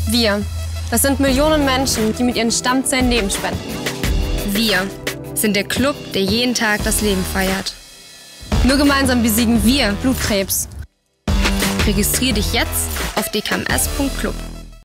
Wir, das sind Millionen Menschen, die mit ihren Stammzellen Leben spenden. Wir sind der Club, der jeden Tag das Leben feiert. Nur gemeinsam besiegen wir Blutkrebs. Registriere dich jetzt auf dkms.club.